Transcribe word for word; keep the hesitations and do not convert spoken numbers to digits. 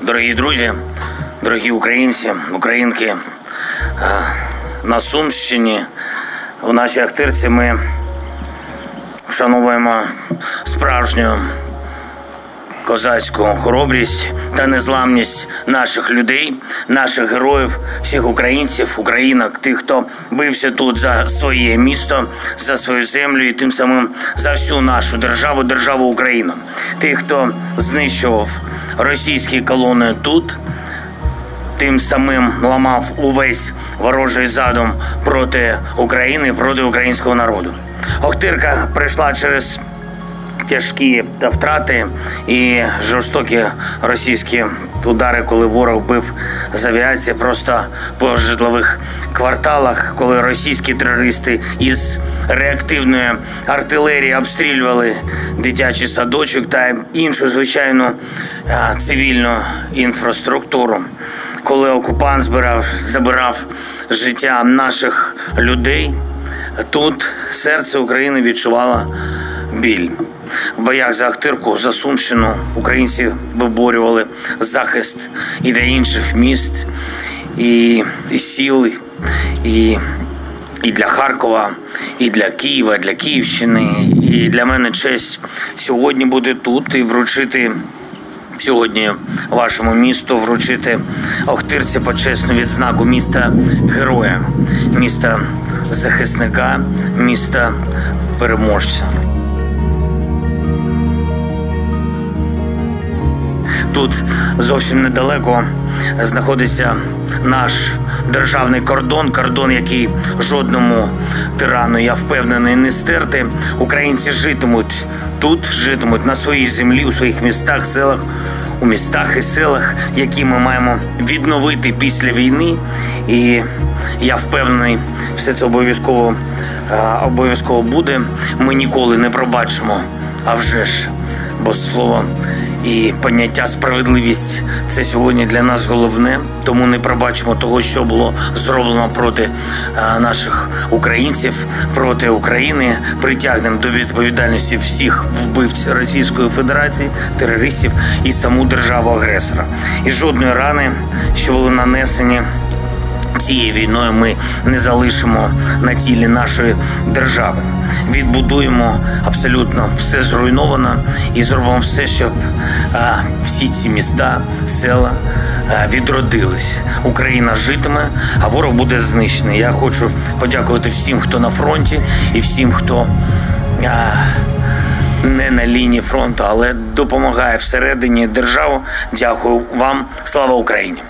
Дорогі друзі, дорогі українці, українки, на Сумщині, у нашій Ахтирці ми вшановуємо справжню козацьку хоробрість та незламність наших людей, наших героїв, всіх українців, українок, тих, хто бився тут за своє місто, за свою землю і тим самим за всю нашу державу, державу Україну. Тих, хто знищував російські колони тут, тим самим ламав увесь ворожий задум проти України, проти українського народу. Охтирка прийшла через тяжкі втрати і жорстокі російські удари, коли ворог бив з авіації просто по житлових кварталах, коли російські терористи із реактивної артилерії обстрілювали дитячий садочок та іншу звичайну цивільну інфраструктуру. Коли окупант збирав, забирав життя наших людей, тут серце України відчувало біль. В боях за Ахтирку, за Сумщину українці виборювали захист і для інших міст, і, і сіл, і, і для Харкова, і для Києва, для Київщини. І для мене честь сьогодні бути тут і вручити сьогодні вашому місту, вручити Охтирці почесну відзнаку міста героя, міста захисника, міста переможця. Тут зовсім недалеко знаходиться наш державний кордон, кордон, який жодному тирану, я впевнений, не стерти. Українці житимуть тут, житимуть на своїй землі, у своїх містах, селах, у містах і селах, які ми маємо відновити після війни. І я впевнений, все це обов'язково, обов'язково буде. Ми ніколи не пробачимо, а вже ж, бо слово і поняття справедливість – це сьогодні для нас головне, тому не пробачимо того, що було зроблено проти наших українців, проти України. Притягнемо до відповідальності всіх вбивців Російської Федерації, терористів і саму державу-агресора. І жодної рани, що були нанесені цією війною, ми не залишимо на тілі нашої держави. Відбудуємо абсолютно все зруйновано і зробимо все, щоб а, всі ці міста, села а, відродились. Україна житиме, а ворог буде знищений. Я хочу подякувати всім, хто на фронті, і всім, хто а, не на лінії фронту, але допомагає всередині держави. Дякую вам. Слава Україні!